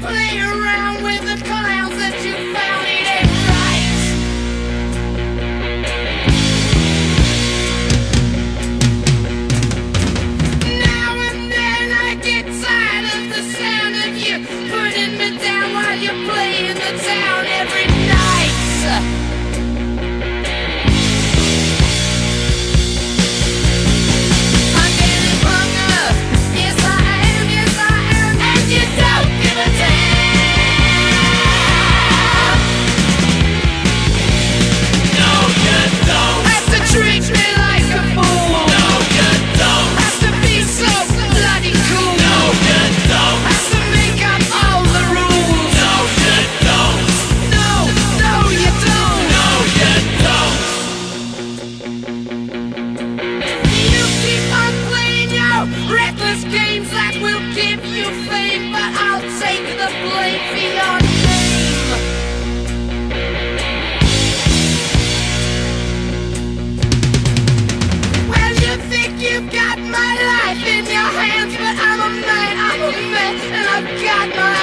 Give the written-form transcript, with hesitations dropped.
play around with the clowns that you found. It ain't right. Now and then I get tired of the sound of you putting me down while you're playing the town every night. I'm getting hung up. Yes I am, and you don't give a damn. No, you don't. Have to treat me like a fool. No, you don't. Have to be so bloody cool. No, you don't. Have to make up all the rules. No, you don't. No, no you don't. No, you don't. You keep on playing your reckless games that will give you fame, but I'll take the blame for your name. Well, you think you've got my life in your hands, but I'm a man, and I've got my